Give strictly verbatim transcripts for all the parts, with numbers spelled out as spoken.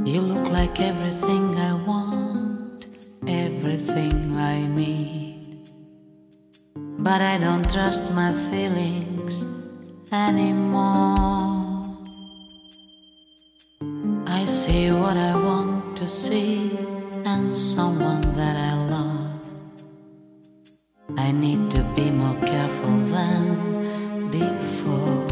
You look like everything I want, everything I need. But I don't trust my feelings anymore. I see what I want to see and someone that I love. I need to be more careful than before.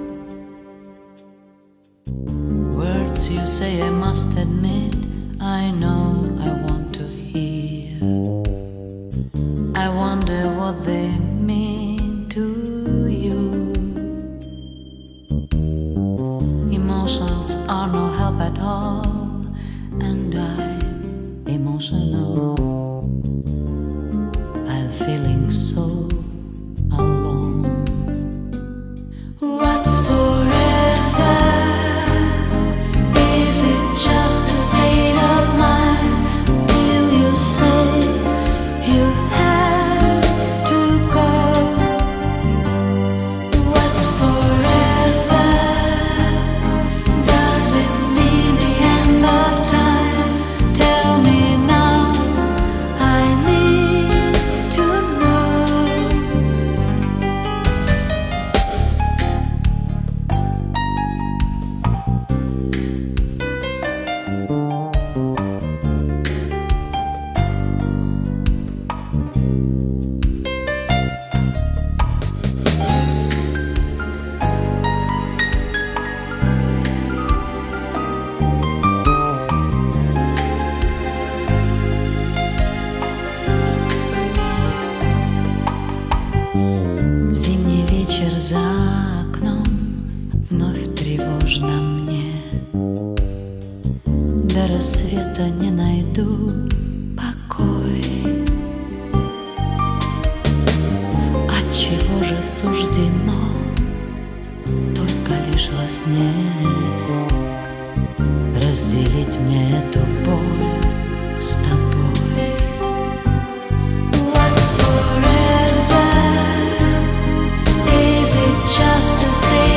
Words you say, I must admit, I know I want to hear. I wonder what they mean to you. Emotions are no help at all, and I'm emotional. I'm feeling so alone. What's forever? Is it just a state of mind? Till you say you have to go. What's forever? Does it mean the end of time? Tell me now, I need to know. Зимний вечер за окном вновь тревожно мне. До рассвета не найду покой. Отчего же суждено только лишь во сне разделить мне эту боль с тобой? Is it just a state